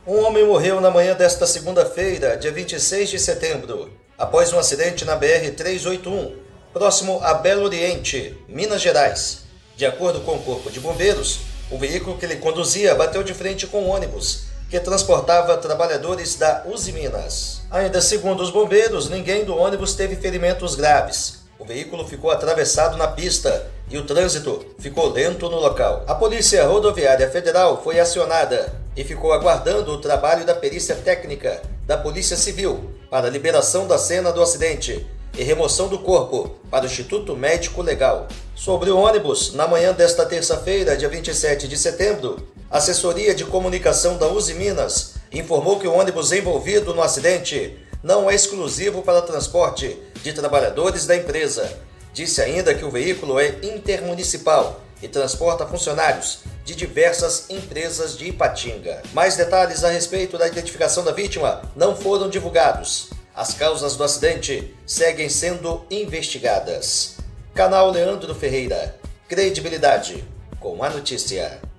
Um homem morreu na manhã desta segunda-feira, dia 26 de setembro, após um acidente na BR-381, próximo a Belo Oriente, Minas Gerais. De acordo com o Corpo de Bombeiros, o veículo que ele conduzia bateu de frente com um ônibus que transportava trabalhadores da Usiminas. Ainda segundo os bombeiros, ninguém do ônibus teve ferimentos graves. O veículo ficou atravessado na pista e o trânsito ficou lento no local. A Polícia Rodoviária Federal foi acionada e ficou aguardando o trabalho da perícia técnica da Polícia Civil para a liberação da cena do acidente e remoção do corpo para o Instituto Médico Legal. Sobre o ônibus, na manhã desta terça-feira, dia 27 de setembro, a assessoria de comunicação da Usiminas informou que o ônibus envolvido no acidente não é exclusivo para transporte de trabalhadores da empresa. Disse ainda que o veículo é intermunicipal e transporta funcionários de diversas empresas de Ipatinga. Mais detalhes a respeito da identificação da vítima não foram divulgados. As causas do acidente seguem sendo investigadas. Canal Leandro Ferreira. Credibilidade com a notícia.